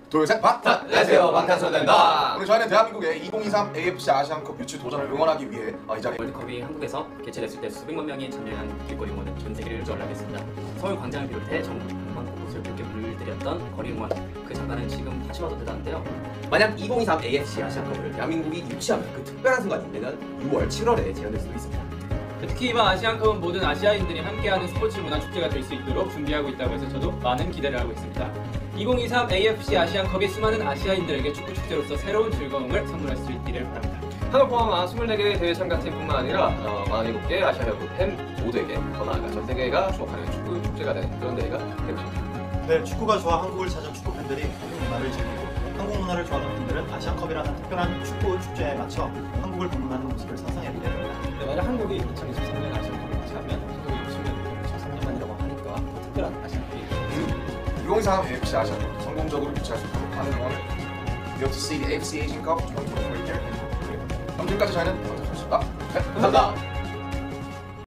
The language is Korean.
둘, 셋, 안녕하세요, 방탄소년단입니다. 오늘 저희는 대한민국의 2023 AFC 아시안컵 유치 도전을 응원하기 위해 이 자리에 월드컵이 한국에서 개최됐을 때 수백만 명이 참여한 길거리 응원은 전 세계를 전락했습니다. 서울 광장을 비롯해 전국 방방 곳곳을 붉게 물들였던 거리 응원, 그 장관은 지금 다시 봐도 대단한데요. 만약 2023 AFC 아시안컵을 대한민국이 유치하면 그 특별한 순간이 내년 6월, 7월에 재현될 수도 있습니다. 특히 이번 아시안컵은 모든 아시아인들이 함께하는 스포츠 문화 축제가 될 수 있도록 준비하고 있다고 해서 저도 많은 기대를 하고 있습니다. 2023 AFC 아시안컵이 수많은 아시아인들에게 축구 축제로서 새로운 즐거움을 선물할 수 있기를 바랍니다. 한국 포함한 24개의 대회 참가팀뿐만 아니라 47개 아시아 여국 팬 모두에게 더 나아가 전 세계가 주목하는 축구 축제가 되는 그런 대회가 되고 싶습니다. 네, 축구가 좋아 한국을 찾은 축구 팬들이 한국 문화를 즐기고 한국 문화를 좋아하는 팬들은 아시안컵이라는 특별한 축구 축제에 맞춰 한국을 방문하는 모습을 상상해보게 됩니다. 네, 만약 한국이 2023년 아시안컵을 맞이하면 한국이 60년, 2003년만이라고 하니까 더 특별한 아시안컵이 2023 AFC 아시안컵 성공적으로 유치할 수 있도록 많은 응원을 We hope to see the AFC Asian Cup 2023 here. 그럼 지금까지 저희는 방탄소년단이었습니다. 감사합니다.